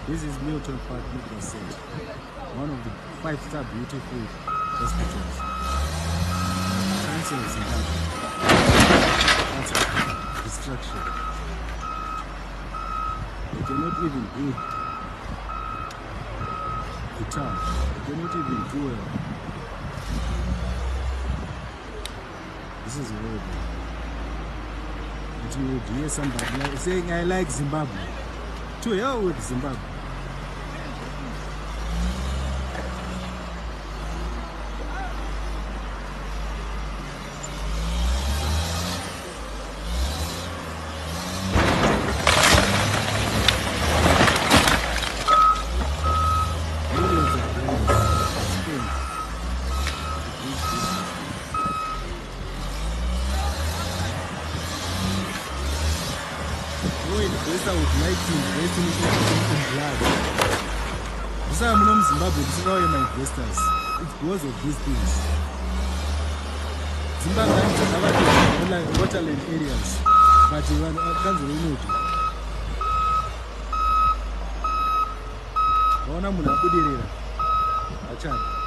This is Milton Park Medical Center, one of the 5-star beautiful hospitals. Cancer is in that's destruction. They cannot even do the town. They cannot even do well. This is horrible. But you would hear somebody saying, I like Zimbabwe. To hell with Zimbabwe. I would like to invest in blood. This is from Zimbabwe. This is how my investors. It's because of these things. Zimbabwe has waterland areas, but you can't remove it. Ona muna kudirira. Achana.